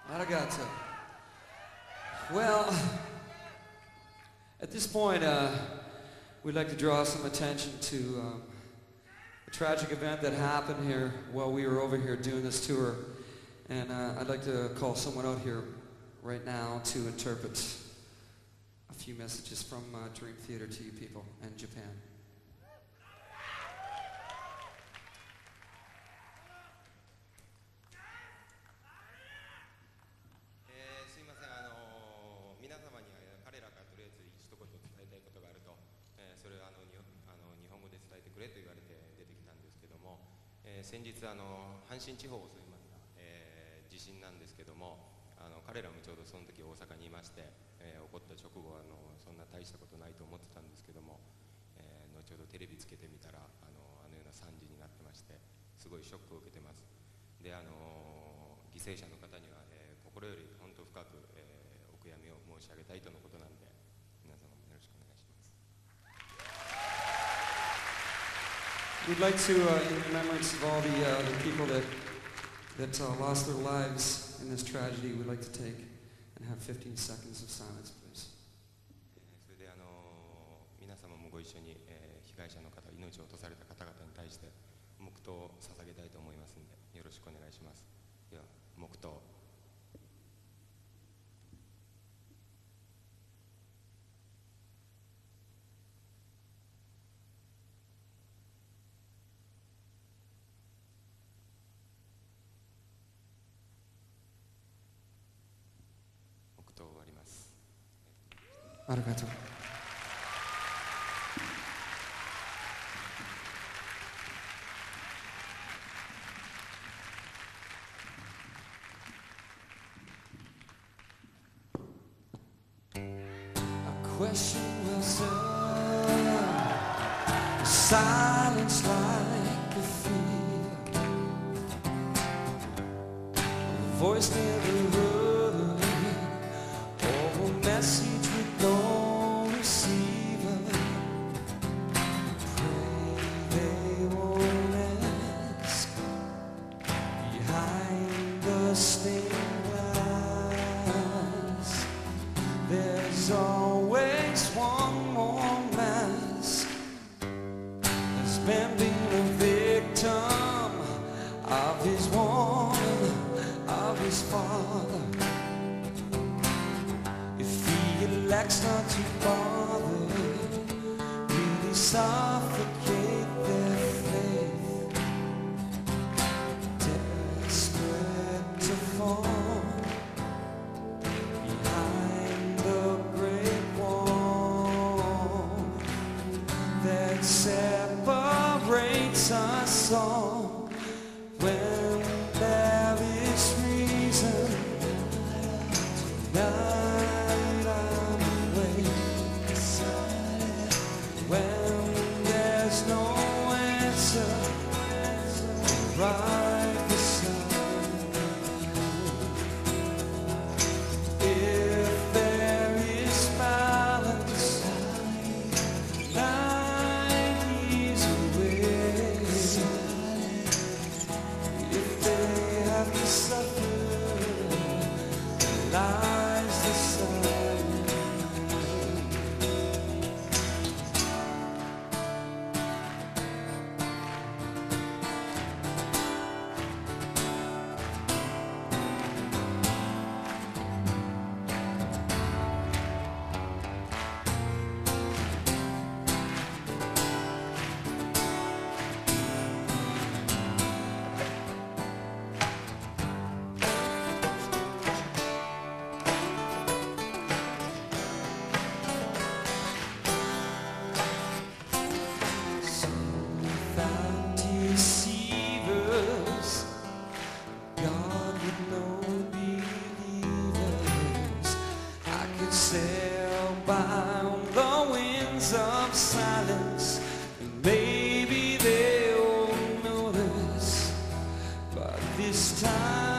Arigato. Well, at this point, we'd like to draw some attention to a tragic event that happened here while we were over here doing this tour. And I'd like to call someone out here right now to interpret a few messages from Dream Theater to you people and Japan. 先日阪神地方を襲いました、地震なんですけども、彼らもちょうどその時大阪にいまして、起こった直後そんな大したことないと思ってたんですけども、後ほどテレビつけてみたらあのような惨事になってまして、すごいショックを受けてます。で犠牲者の方には、心より本当深く、お悔やみを申し上げたいとのことなんで、皆様よろしくお願いします。 We'd like to, in remembrance of all the people that lost their lives in this tragedy, we'd like to take and have 15 seconds of silence, please. それで皆様もご一緒に、被害者の方、命を落とされた方々に対して黙祷を捧げたいと思いますので、よろしくお願いします。では、黙祷。 Arigato. A question was silence like a fear. A voice never heard, or a message with no receiver. Pray they won't ask behind the stained glass. There's always one more mask. There's been a victim of his woman, of his father. Elects not to bother, really suffocate their faith, desperate to fall behind the great wall that separates us all. When there is reason tonight, when there's no answer right beside you, if there is balance 9 years away, if they have to suffer, lies the sun. Sail by on the winds of silence, and maybe they'll notice, but this time